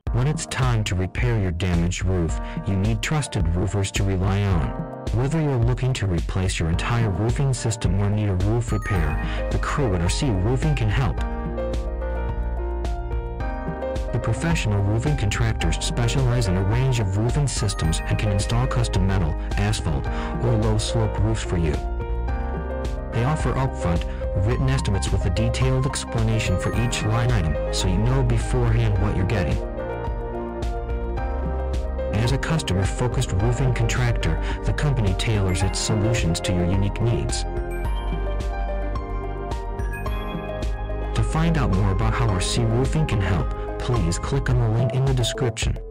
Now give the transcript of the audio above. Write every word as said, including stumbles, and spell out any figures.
When it's time to repair your damaged roof, you need trusted roofers to rely on. Whether you're looking to replace your entire roofing system or need a roof repair, the crew at R C Roofing can help. The professional roofing contractors specialize in a range of roofing systems and can install custom metal, asphalt, or low-slope roofs for you. They offer upfront, written estimates with a detailed explanation for each line item, so you know beforehand what you're getting. As a customer-focused roofing contractor, the company tailors its solutions to your unique needs. To find out more about how R C Roofing can help, please click on the link in the description.